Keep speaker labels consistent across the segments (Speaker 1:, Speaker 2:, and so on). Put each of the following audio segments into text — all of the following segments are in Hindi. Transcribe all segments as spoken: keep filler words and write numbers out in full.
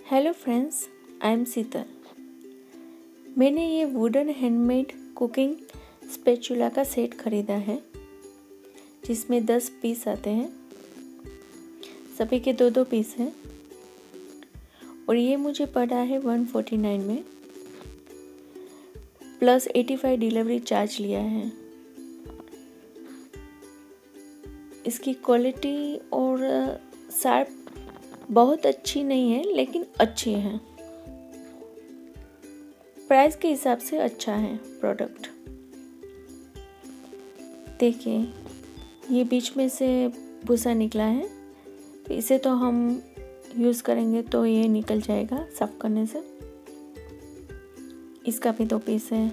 Speaker 1: Hello friends, I am Sheetal. मैंने ये वुडन हैंडमेड कुकिंग स्पैचुला का सेट ख़रीदा है, जिसमें दस पीस आते हैं। सभी के दो दो पीस हैं और ये मुझे पड़ा है वन फोर्टी नाइन में, plus eighty five delivery charge लिया है। इसकी क्वालिटी और शार्प बहुत अच्छी नहीं है, लेकिन अच्छी है। प्राइस के हिसाब से अच्छा है प्रोडक्ट। देखिए, ये बीच में से भूसा निकला है, तो इसे तो हम यूज़ करेंगे तो ये निकल जाएगा साफ करने से। इसका भी दो पीस है।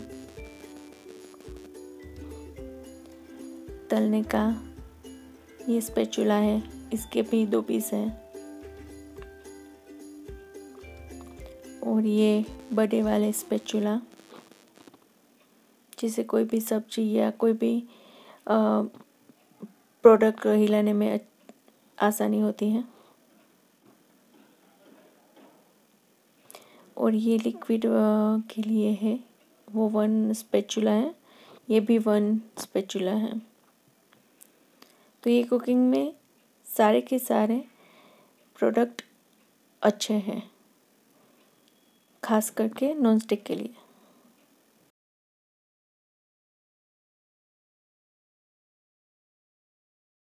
Speaker 1: तलने का ये स्पैचुला है, इसके भी दो पीस हैं। और ये बड़े वाले स्पैचुला, जिसे कोई भी सब्जी या कोई भी प्रोडक्ट हिलाने में आसानी होती है। और ये लिक्विड के लिए है, वो वन स्पैचुला है, ये भी वन स्पैचुला है। तो ये कुकिंग में सारे के सारे प्रोडक्ट अच्छे हैं, खास करके नॉन स्टिक के लिए।